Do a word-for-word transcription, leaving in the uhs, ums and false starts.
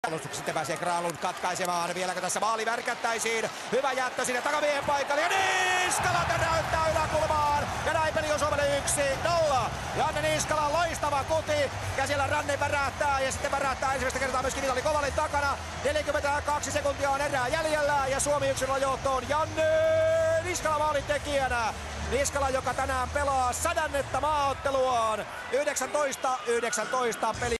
Sitten pääsee Granlund katkaisemaan. Vieläkö tässä maali värkättäisiin? Hyvä jättö sinne takamiehen paikalle. Ja Niskala täräyttää yläkulmaan. Ja näin peli on Suomelle yksi nolla. Janne Niskalan loistava kuti. Käsillä Ranne värähtää ja sitten värähtää ensimmäistä kertaa myöskin Vitali Kovalin takana. neljäkymmentäkaksi sekuntia on erää jäljellä ja Suomi yksi nolla johtoon. Janne Niskala maalin tekijänä. Niskala, joka tänään pelaa sadannetta maaotteluaan. yhdeksäntoista yhdeksäntoista peli.